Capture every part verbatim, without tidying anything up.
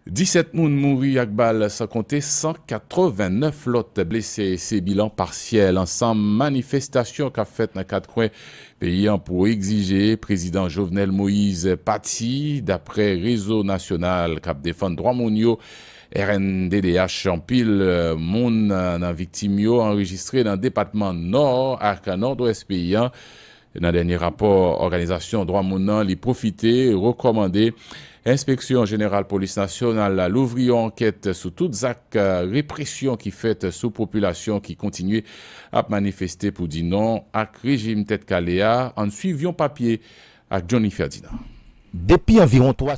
dix-sept moun mouri ak bal sans compter cent quatre-vingt-neuf l'autres blessés. C'est bilan partiel. Ensemble, manifestation qu'a fait dans quatre coins pays pour exiger président Jovenel Moïse parti d'après réseau national cap défendre droit monio R N D D H en pile moun dans victime yo enregistré dans le département nord ak nord-ouest pays. Dans le dernier rapport, organisation droit moun li profiter recommander Inspection générale police nationale l'ouvrir enquête sur toutes actes répression qui fait sous population qui continue à manifester pour dire non à régime tête caléa en suivion papier avec Johnny Ferdinand. Depuis environ trois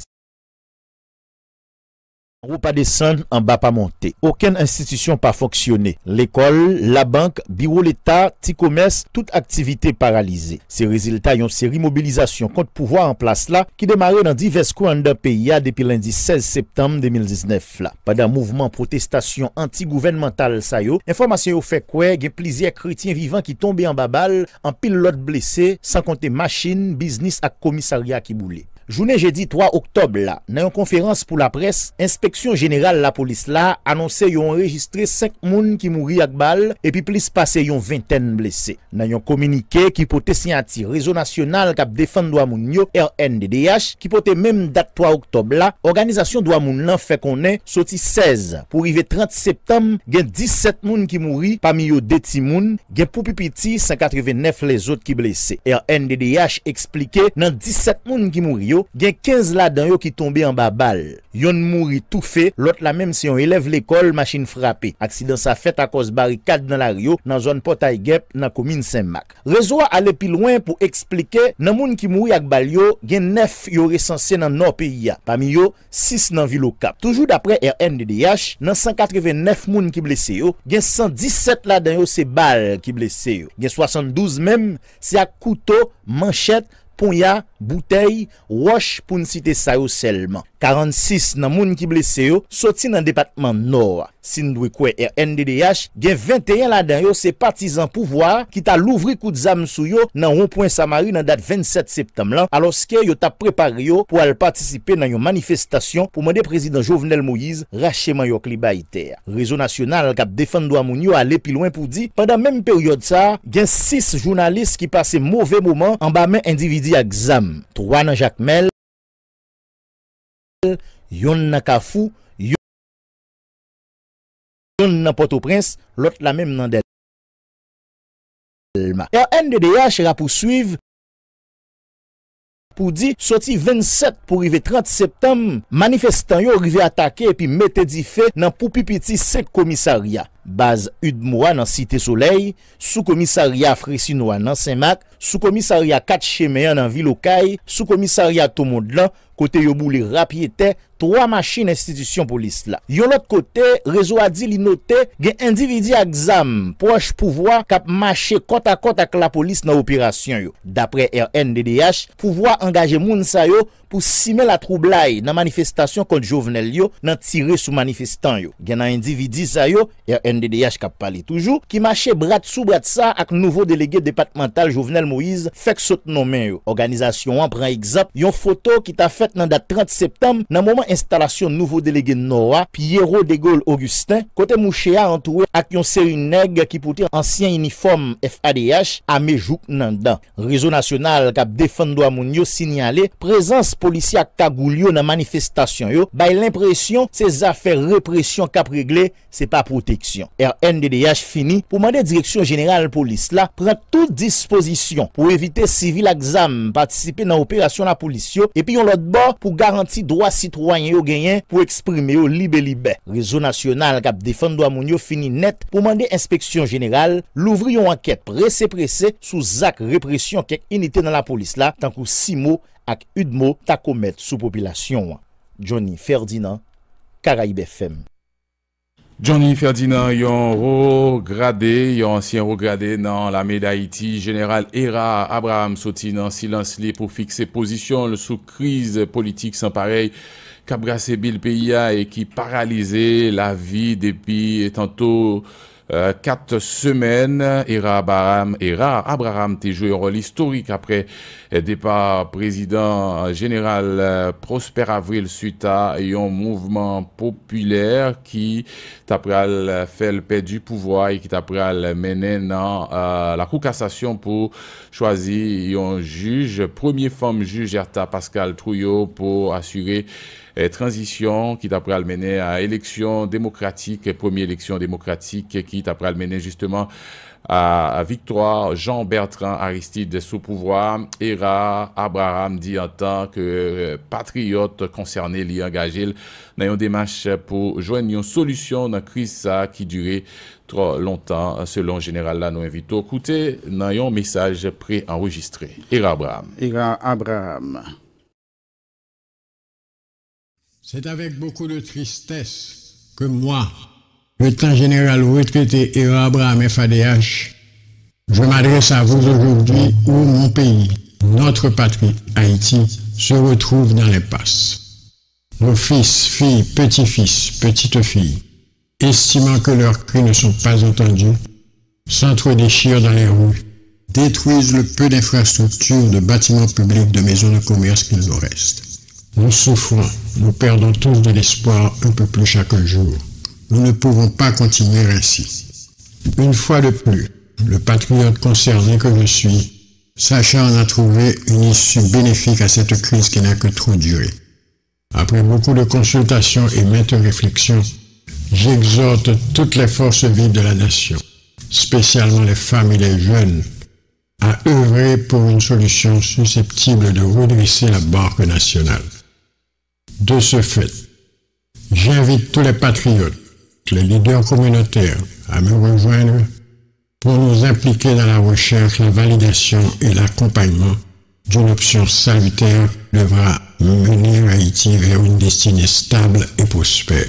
ou pas descendre, en bas pas monter. Aucune institution pas fonctionné. L'école, la banque, bureau l'État, petit commerce, toute activité paralysée. Ces résultats ont une série mobilisation contre pouvoir en place là qui démarrait dans divers coins d'un pays depuis lundi seize septembre deux mille dix-neuf là. Pendant mouvement protestation anti-gouvernemental ça yo, information yo fait quoi, il y a plusieurs chrétiens vivants qui tombent en babal, en pile lot blessés, sans compter machine, business et commissariat qui boulé. Journée jeudi trois octobre là, dans une conférence pour la presse, inspection générale la police là annoncé yon enregistré cinq moun qui mouri ak bal et puis plus passé yon vingtaine blessés. Dans un communiqué qui portait signature réseau national cap défendre droit moun yo R N D D H qui portait même date trois octobre là, organisation droit moun nan fait connaît sorti seize pour arriver trente septembre, gen dix-sept moun qui mouri parmi yo deux ti moun, gen pou pipiti cent quatre-vingt-neuf les autres qui blessés. R N D D H expliqué dans dix-sept moun qui mouri gen quinze là-dedans yo qui tombé en bas balle. Yon mouri tout fait, l'autre la même si on élève l'école, machine frappée. Accident ça fait à cause barricade dans la Rio, dans zone Portail Gep, dans commune Saint-Marc. Réseau aller plus loin pour expliquer nan moun qui mouri ak bal yo, gen neuf yo recensé dans nord pays ya. Parmi yo, six dans ville au Cap. Toujours d'après R N D D H, dans cent quatre-vingt-neuf moun qui blessé yo, gen cent dix-sept là-dedans yo c'est balle qui blessé yo. Gen soixante-douze même, c'est à couteau, manchette, Ponya, bouteille, roche pour ne citer ça yo seulement. quarante-six nan moun qui blessé yo sorti dans département nord. Sin dwe kwe R N D D H, gen vingt et un là-dedans yo c'est partisans pouvoir qui t'a l'ouvri coup de zam sou yo dans rond-point Samari dans date vingt-sept septembre là alors que yo t'a préparé yo pour aller participer dans une manifestation pour demander président Jovenel Moïse rachement yo klibaïter. Réseau national cap défendre droit moun yo aller plus loin pour dire pendant même période ça, gen six journalistes qui passaient mauvais moment en bas main individu à exam. trois dans Jacmel, yon nan Kafou, yon nan Port-au-Prince, l'autre la même nan Delma. R N D D H va poursuivre pour dire sorti vingt-sept pour arriver trente septembre, manifestants yo arrivé attaquer et puis mettre di feu dans pou pipiti cinq commissariats. Base Udmoa dans Cité Soleil, sous-commissariat Frécinois dans Saint-Marc, sous-commissariat quatre Cheméan dans Ville Okaï, sous-commissariat Tomondlan, côté yo boule rapiété, trois machines institution police là. Yon l'autre côté, réseau a dit li noté, gen individu exam, proche pouvoir k'ap marché côte à côte avec la police dans opération yo. D'après R N D D H, pouvoir engager moun sa yo pour simer la troublai dans manifestation contre Jovenel yo, nan tirer sous manifestant yo. Gen un individu sa yo, R N D D H k'ap parler toujours, qui marché bras sous bras ça avec nouveau délégué départemental Jovenel Moïse, fait saute nommé yo. Organisation en prend exemple, yon photo qui t'a fait dans date trente septembre, dans moment installation nouveau délégué Noah, Pierrot de Gaulle Augustin, côté Mouchéa entouré avec yon série nèg qui portait ancien uniforme F A D H à Mejouk nan dan. Réseau national k'ap défendre droit moun yo signalé présence policier ak kagoulio dans manifestation yo, bay l'impression ces affaires répression k'ap réglé, c'est pas protection. R N D D H fini pour demander direction générale police là prend toute disposition pour éviter civil exam participer dans opération la police yo et puis on l'autre bord pour garantir droit citoyen yo gagné pour exprimer yo libre libre. Réseau national k'ap défendre droit moun yo fini net pour demander inspection générale l'ouvrir une enquête pressé pressé sous acte répression quelques unités dans la police là tant que Simo ak Udmo ta commettre sous population. Johnny Ferdinand, Caraïbe F M. Johnny Ferdinand, yon regradé, yon ancien regradé dans la d'Haïti, général Hera Abraham Soti dans silence li pour fixer position sous crise politique sans pareil, cap brassé bil pays et qui paralysé la vie depuis tantôt Euh, quatre semaines, Era Abraham, Era Abraham t'a joué un rôle historique après le départ président général euh, Prosper Avril suite à un mouvement populaire qui t'a fait le paix du pouvoir et qui t'a mené dans euh, la cour cassation pour choisir un juge, premier femme juge Erta Pascal Trouillot pour assurer Eh, transition qui d'après le mener à élection démocratique, première élection démocratique qui d'après le mener justement à, à victoire Jean-Bertrand Aristide sous pouvoir. Era Abraham dit en tant que euh, patriote concerné, l'y engagé dans une démarche pour joindre une solution dans la crise qui durait trop longtemps. Selon général là, nous invitons à écouter dans un message pré-enregistré. Era Abraham. Era Abraham. C'est avec beaucoup de tristesse que moi, lieutenant général retraité Era Abraham F A D H, je m'adresse à vous aujourd'hui où mon pays, notre patrie, Haïti, se retrouve dans l'impasse. Nos fils, filles, petits-fils, petites-filles, estimant que leurs cris ne sont pas entendus, s'entre-déchirent dans les rues, détruisent le peu d'infrastructures, de bâtiments publics, de maisons de commerce qu'il nous reste. Nous souffrons, nous perdons tous de l'espoir un peu plus chaque jour. Nous ne pouvons pas continuer ainsi. Une fois de plus, le patriote concerné que je suis, sachant en a trouvé une issue bénéfique à cette crise qui n'a que trop duré. Après beaucoup de consultations et maintes réflexions, j'exhorte toutes les forces vives de la nation, spécialement les femmes et les jeunes, à œuvrer pour une solution susceptible de redresser la barque nationale. De ce fait, j'invite tous les patriotes, les leaders communautaires à me rejoindre pour nous impliquer dans la recherche, la validation et l'accompagnement d'une option salutaire qui devra mener Haïti vers une destinée stable et prospère.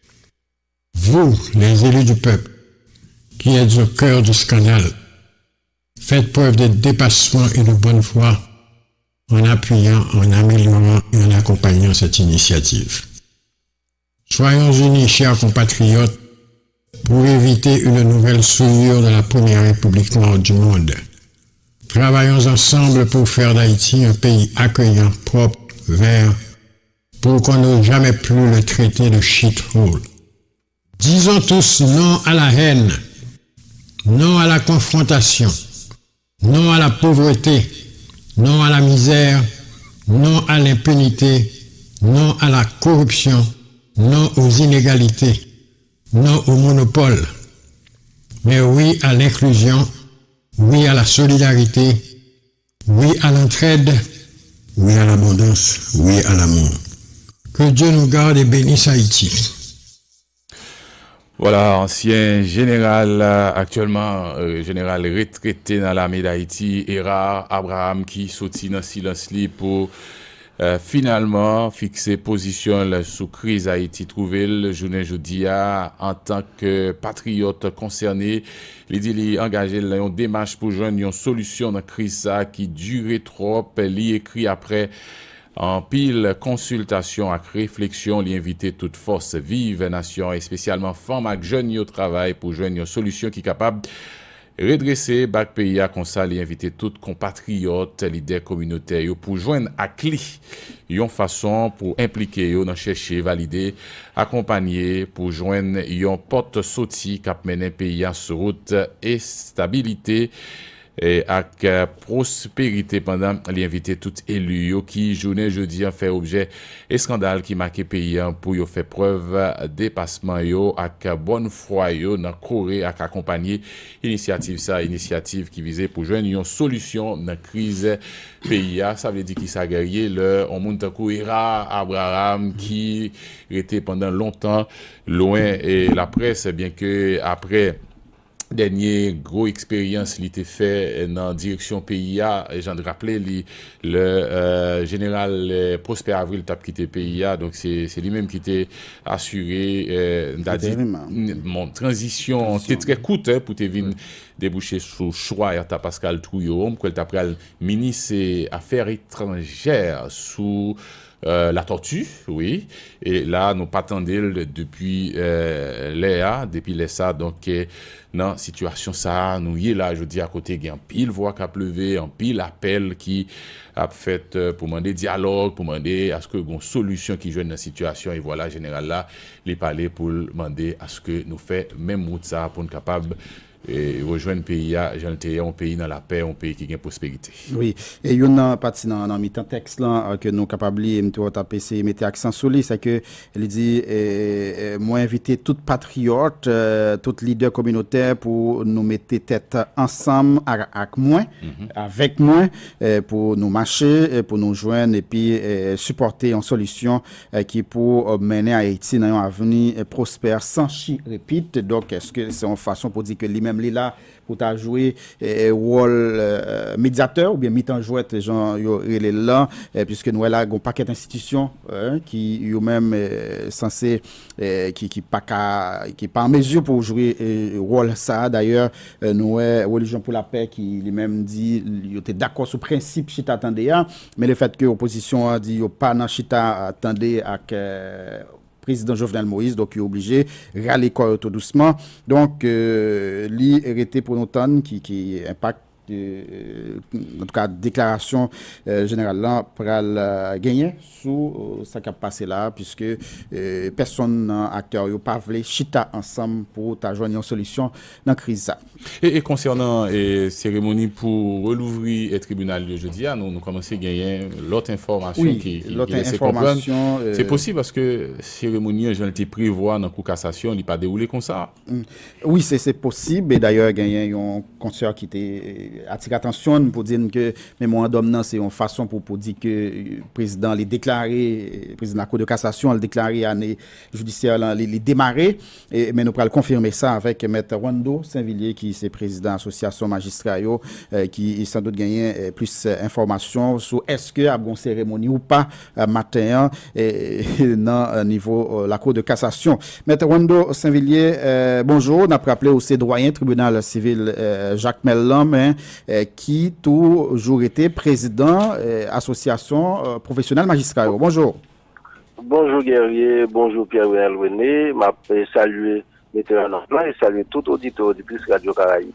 Vous, les élus du peuple, qui êtes au cœur du scandale, faites preuve de dépassement et de bonne foi en appuyant, en améliorant et en accompagnant cette initiative. Soyons unis, chers compatriotes, pour éviter une nouvelle souillure de la première république noire du monde. Travaillons ensemble pour faire d'Haïti un pays accueillant, propre, vert, pour qu'on n'ose jamais plus le traiter de shithole. Disons tous non à la haine, non à la confrontation, non à la pauvreté, non à la misère, non à l'impunité, non à la corruption, non aux inégalités, non au monopole, mais oui à l'inclusion, oui à la solidarité, oui à l'entraide, oui à l'abondance, oui à l'amour. Que Dieu nous garde et bénisse Haïti. Voilà, ancien général, actuellement euh, général retraité dans l'armée d'Haïti, Era Abraham, qui sortit dans silence pour euh, finalement fixer position là, sous crise Haïti, trouvé le journée jeudi en tant que patriote concerné. Il dit qu'il engagé une démarche pour joindre une solution dans la crise qui durait trop. Il écrit après. En pile consultation avec réflexion, l'invité toute force vive nation et spécialement femmes avec jeunes au travail pour joindre une solution qui est capable de redresser bac pays à comme ça, l'invité toutes compatriotes, leaders communautaires pour joindre à clé une façon pour impliquer dans chercher, valider, accompagner pour joindre une porte sortie qui mener pays à sur route et stabilité. Et avec prospérité pendant l'invité tout élu qui journée jeudi a fait objet et scandale qui marquait pays pour yo faire preuve dépassement yo avec bonne foi yo dans Corée avec accompagner initiative ça initiative qui visait pour joindre une solution dans crise pays ça veut dire qui ça guerrier le on monte Era Abraham qui était pendant longtemps loin et la presse bien que après dernier gros expérience il était fait dans direction P I A et j'en rappelé li, le euh, général euh, Prosper Avril t'a quitté P I A donc c'est c'est lui-même qui était assuré euh, dit mon transition c'était très coûte hein, pour te venir déboucher sous choix Erta Pascal Trouillot que t'a pral ministre affaires étrangères sous Euh, la tortue, oui. Et là, nous pas attendons depuis euh, Léa, depuis les ça. Donc, euh, dans situation ça, nous y est là, je dis à côté, il y a un pile voix qui a pleuvé, un pile appel qui a fait euh, pour demander dialogue, pour demander à ce que une solution qui joue dans la situation. Et voilà, général là, les parler pour demander à ce que nous fait même route ça pour être capable et rejoindre le pays, un pays dans la paix, un pays qui a une prospérité. Oui, et il y a une partie dans le mi-temps texte là que nous sommes capables de taper, c'est mettre accent sur lui, c'est que il dit eh, moi inviter tout patriote, euh, tout leader communautaire pour nous mettre tête ensemble avec moi, mm-hmm. avec moi, eh, pour nous marcher, pour nous joindre et puis eh, supporter une solution eh, qui pour mener Haïti dans un avenir prospère sans chi répite. Donc est-ce que c'est une façon pour dire que lui-même lui là pour ta jouer un rôle euh, médiateur ou bien mi-temps jouette genre yo relé là eh, puisque nous là un paquet d'institutions hein, qui yo même euh, censé euh, qui qui pas qui pas en mesure pour jouer euh, rôle ça d'ailleurs euh, nous religion pour la paix qui lui-même dit il était d'accord sur principe chita attendait mais le fait que l'opposition a dit yo pas dans chita attendait avec euh, président Jovenel Moïse, donc il est obligé de râler tout doucement. Donc, euh, lui, hérité pour nous qui, qui impacte, euh, en tout cas, déclaration euh, générale là, pour euh, gagner sous euh, ça qui a passé là, puisque euh, personne, acteur, n'a pas voulu chita ensemble pour joindre une solution dans la crise. Et, et concernant la cérémonie pour relouvrir le tribunal de jeudi, nous, nous commençons à gagner l'autre information oui, qui, qui l'autre information. Euh... C'est possible parce que la cérémonie, j'ai été prévoir dans la Cour de cassation, elle n'est pas déroulée comme ça. Oui, c'est possible. Et d'ailleurs, il y a un concert qui était attiré l'attention pour dire que le mémorandum, c'est une façon pour, pour dire que le président l'a déclaré, le président de la Cour de cassation a déclaré l'année judiciaire, il démarré. Et, mais nous pourrons confirmer ça avec M. Wando Saint-Villiers, qui est président de l'association magistrat, euh, qui sans doute gagné euh, plus d'informations sur est-ce qu'il y a une cérémonie ou pas euh, matin euh, dans le niveau de la Cour de cassation. M. Wando Saint-Villiers, euh, bonjour. On a rappelé aussi doyen tribunal civil euh, Jacques Mellom, hein, euh, qui toujours été président de l'association euh, professionnelle magistrat. Bonjour. Bonjour Guerrier, bonjour Pierre-William René, je salue metteur en emploi et salue tout auditeur de plus Radio Caraïbes.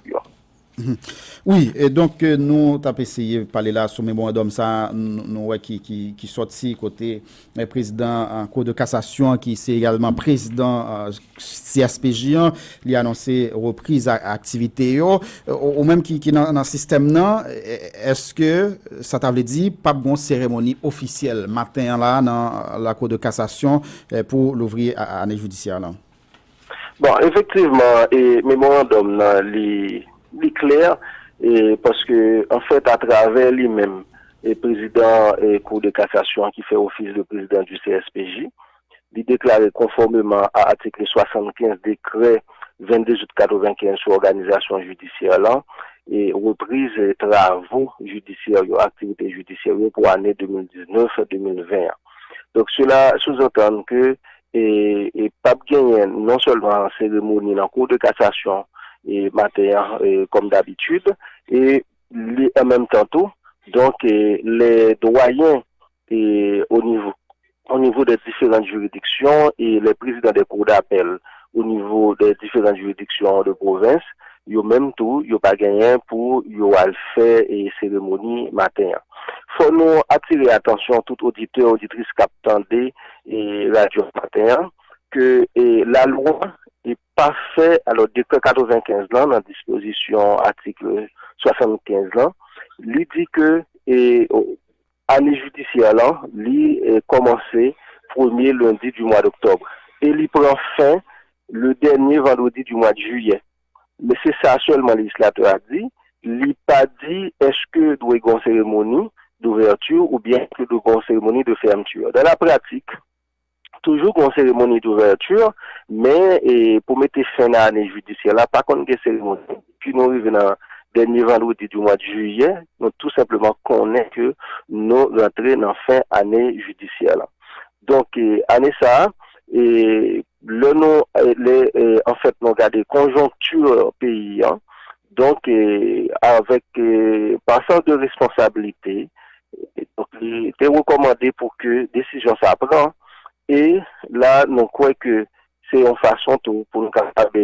Oui, et donc euh, nous avons essayé de parler là sur le mémorandum ça, nous qui qui qui sorti côté le président en cour de cassation qui c'est également président euh, C S P J, il a annoncé reprise à activité yo, ou même qui qui dans le système là, est-ce que ça t'avait dit pas bon cérémonie officielle matin là dans la cour de cassation pour l'ouvrir à année judiciaire là? Bon, effectivement, et mémorandum là li clair et parce que en fait à travers lui-même le président et cour de cassation qui fait office de président du C S P J, il déclaré conformément à l'article soixante-quinze décret vingt-deux août quatre-vingt-quinze sur l'organisation judiciaire là et reprise des travaux judiciaires, activités judiciaires pour l'année deux mille dix-neuf deux mille vingt. Donc cela sous-entend que et, et pas gagner non seulement en cérémonie dans la cour de cassation et matin et, comme d'habitude et les, en même temps tout donc et, les doyens et, au niveau au niveau des différentes juridictions et les présidents des cours d'appel au niveau des différentes juridictions de province yo même tout yo pas gagné pour yo al faire et cérémonie matin. Faut nous attirer attention tout auditeur auditrice captandé et radio matin que et, la loi est pas fait alors décret quatre-vingt-quinze là dans disposition article soixante-quinze là lui dit que et année judiciaire là lui est commencé premier lundi du mois d'octobre et il prend fin le dernier vendredi du mois de juillet. Mais c'est ça seulement le législateur a dit, il pas dit est-ce que doit y avoir une cérémonie d'ouverture ou bien que doit y avoir une cérémonie de fermeture. Dans la pratique, toujours une cérémonie d'ouverture, mais et, pour mettre fin à l'année judiciaire, là, pas contre une cérémonie. Puis nous arrivons dans le dernier vendredi du mois de juillet, nous tout simplement connaissons que nous rentrons dans fin année judiciaire. Là. Donc, et, année ça, et le nom, les, et, en fait, nous regardons conjoncture pays, hein, donc et, avec et, par sens de responsabilité, Et donc, il était recommandé pour que décision ça prend. Et là, nous croyons que c'est une façon tout, pour nous capables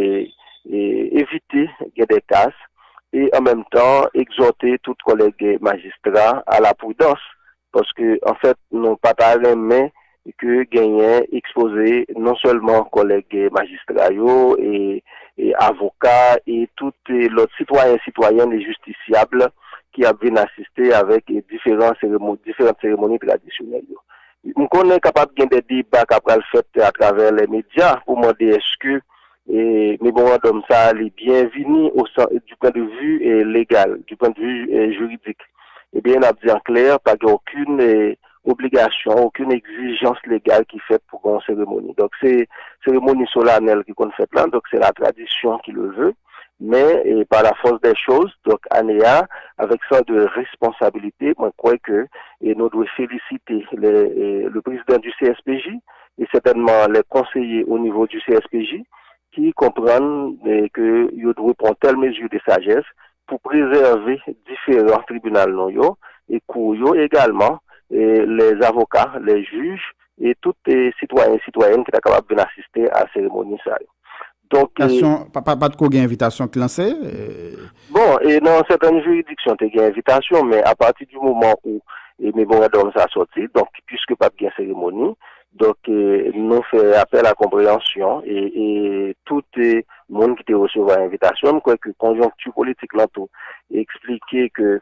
éviter des casses et en même temps exhorter tous les collègues magistrats à la prudence. Parce que, en fait, nous pas parlé, mais que gagner exposé non seulement collègues magistrats et, et avocats et tous les citoyens et citoyennes et justiciables qui ont bien assisté avec différentes cérémonies, différentes cérémonies traditionnelles. Nous sommes capables de des débats qui fait à travers les médias pour demander est-ce que et mémorandum ça est bienvenu au du point de vue eh, légal, du point de vue eh, juridique. Eh bien, on a dit en clair, pas aucune eh, obligation, aucune exigence légale qui fait pour une cérémonie. Donc, c'est cérémonie solennelle qui qu'on fait là, donc c'est la tradition qui le veut. Mais et par la force des choses, donc A N E A, avec ça de responsabilité, moi je crois que et nous devons féliciter les, et, le président du C S P J et certainement les conseillers au niveau du C S P J qui comprennent et, que ils doivent prendre telle mesure de sagesse pour préserver différents tribunaux non, et cours également et les avocats, les juges et tous les citoyens et citoyennes qui sont capables d'assister à la cérémonie. Ça. Donc, euh, pas, pas, pas de quoi invitation qui lancée euh... Bon, et dans certaines juridictions, tu as une invitation, mais à partir du moment où les mémorandums sont sortis, donc, puisque pas de cérémonie, donc, euh, nous faisons appel à la compréhension et, et tout le monde qui te reçoit l'invitation, quoi que conjoncture politique là tout, expliquer que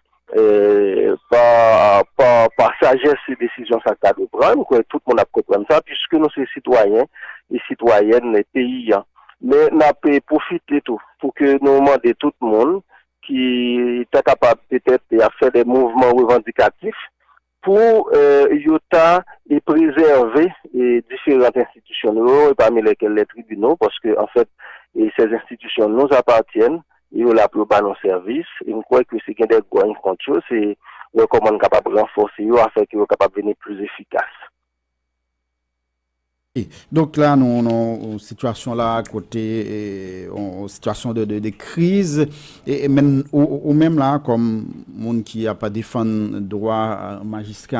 euh, par, par, par sagesse et décision ça t'a de prendre, quoi, tout le monde a compris ça, puisque nous sommes citoyens et citoyennes et pays, mais n'a pas profité tout pour que nous demandions tout le monde qui est capable peut-être de faire des mouvements revendicatifs pour euh, Yota et préserver et différentes institutions et parmi lesquelles les tribunaux parce que en fait et ces institutions nous appartiennent et on l'a pour nos services et on croit que c'est qu'il y a des grands contre c'est comment on est capable de renforcer afin qu'ils soient capables de devenir plus efficaces. Donc là, nous avons une situation là, côté, une situation de, de, de crise, et, et même, ou, ou même là, comme monde qui n'a pas défendu droit magistrat,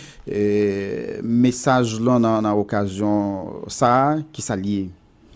message là, dans l'occasion, ça, qui s'allie.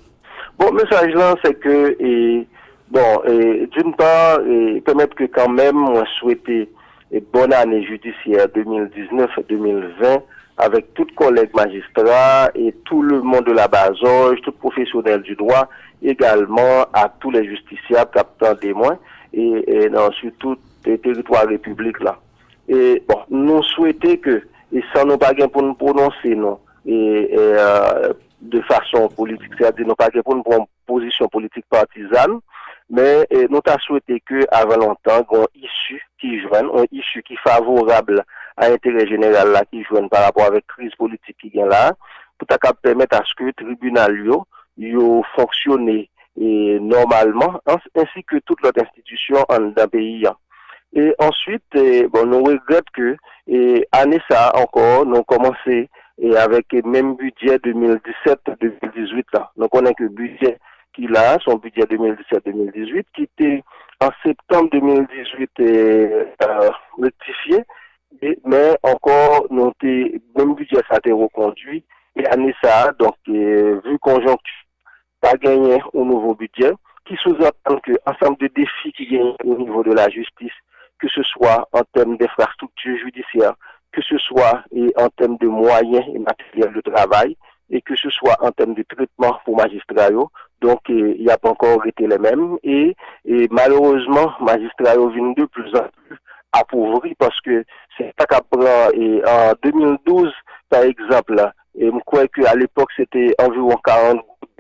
Bon, message là, c'est que, et, bon, d'une part, et, permettre que quand même, on souhaitait une bonne année judiciaire deux mille dix-neuf deux mille vingt, avec tous les collègues magistrats et tout le monde de la Bazoge, tout professionnel du droit, également à tous les justiciables, capteurs témoins, et, et dans surtout les territoires républiques là. Et bon, nous souhaitons que, et sans nous pas pour nous prononcer, non, et, et euh, de façon politique, c'est-à-dire nous pas pour nous prendre position politique partisane, mais et, nous avons souhaité que, avant longtemps, qu'on issue qui joigne, une issue qui est favorable à l'intérêt général là qui joignent par rapport avec crise politique qui vient là pour permettre à ce que le tribunal yo, yo fonctionne et normalement ainsi que toute l'autre institution dans le pays. Et ensuite eh, bon nous regrettons que et année ça encore nous commencé et avec le même budget deux mille dix-sept deux mille dix-huit là. Donc on a que le budget qu'il a son budget deux mille dix-sept deux mille dix-huit qui était en septembre deux mille dix-huit euh, rectifié. Et, mais encore, nous même budget ça a été reconduit. Et année ça, donc, euh, vu conjoncture, pas gagné au nouveau budget, qui sous-entend que l'ensemble de défis qui gagnent au niveau de la justice, que ce soit en termes d'infrastructures judiciaires, que ce soit et en termes de moyens et matériels de travail, et que ce soit en termes de traitement pour magistrats, donc euh, il n'y a pas encore été les mêmes. Et, et malheureusement, magistrats viennent de plus en plus appauvri parce que c'est ça qu'à prendre et en deux mille douze par exemple et je crois qu'à l'époque c'était environ quarante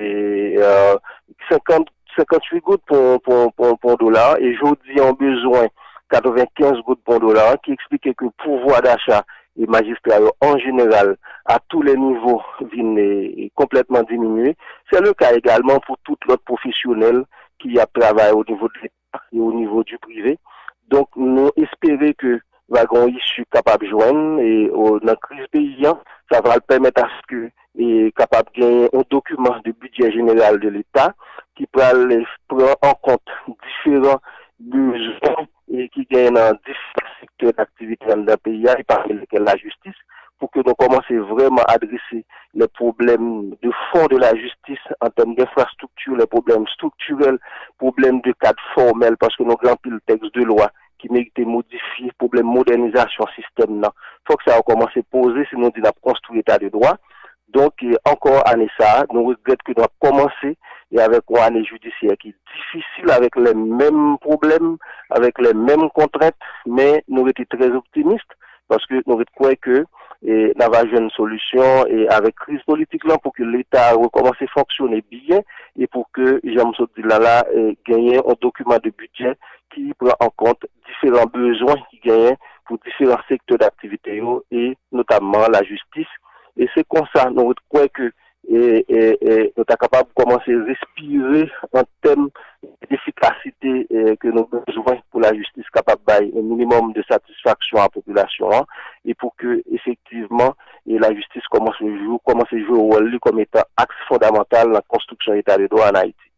et euh, cinquante cinquante-huit gouttes pour pour pour, pour dollar et aujourd'hui on besoin quatre-vingt-quinze gouttes pour dollar qui explique que le pouvoir d'achat et magistrat en général à tous les niveaux vient complètement diminué. C'est le cas également pour tout l'autre professionnel qui a travaillé au niveau de l'État et au niveau du privé. Donc, nous espérons que wagon issu capable de joindre et dans la crise paysan, ça va permettre à ce que est capable de gagner un document de budget général de l'État qui prend en compte différents besoins et qui gagne dans différents secteurs secteurs d'activité dans le pays, et parmi lesquels la justice, pour que nous commencions vraiment à adresser les problèmes de fond de la justice en termes d'infrastructure, les problèmes structurels, problèmes de cadre formel, parce que nous avons pile texte de loi qui mérite de modifier, problème de modernisation système. Il faut que ça a commencé à poser, sinon on a construit l'état de droit. Donc, encore année ça, nous regrettons que nous avons commencé et avec une année judiciaire qui est difficile, avec les mêmes problèmes, avec les mêmes contraintes, mais nous étions très optimistes parce que nous croyons que et nous avons une solution et avec crise politique là pour que l'État recommence à fonctionner bien et pour que Jean-Michel Dilala gagne un document de budget qui prend en compte différents besoins qui gagnent pour différents secteurs d'activité et notamment la justice. Et c'est comme ça, nous croyons que et, et, et nous sommes capables de commencer à respirer en termes d'efficacité que nous avons besoin pour la justice capable de un minimum de satisfaction à la population hein, et pour que effectivement et la justice commence à jouer, commence à jouer au rôle comme étant axe fondamental dans la construction de l'État de droit en Haïti.